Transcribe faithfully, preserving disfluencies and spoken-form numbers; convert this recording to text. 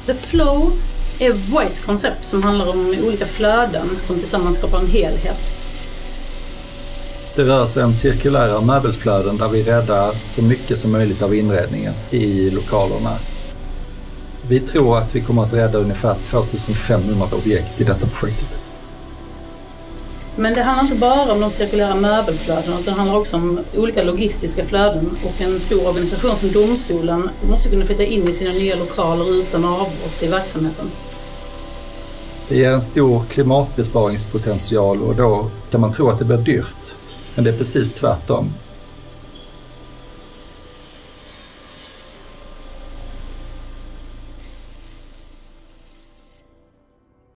The Flow är ett White koncept som handlar om olika flöden som tillsammans skapar en helhet. Det rör sig om cirkulära möbelflöden där vi räddar så mycket som möjligt av inredningen i lokalerna. Vi tror att vi kommer att rädda ungefär tvåtusenfemhundra objekt i detta projektet. Men det handlar inte bara om de cirkulära möbelflödena, utan det handlar också om olika logistiska flöden, och en stor organisation som domstolen måste kunna flytta in i sina nya lokaler utan avbrott i verksamheten. Det ger en stor klimatbesparingspotential och då kan man tro att det blir dyrt. Men det är precis tvärtom.